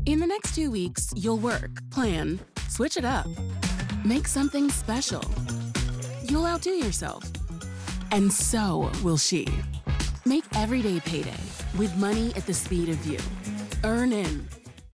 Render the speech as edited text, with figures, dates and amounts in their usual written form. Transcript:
In the next 2 weeks, you'll work, plan, switch it up, make something special. You'll outdo yourself. And so will she. Make everyday payday with money at the speed of you. EarnIn.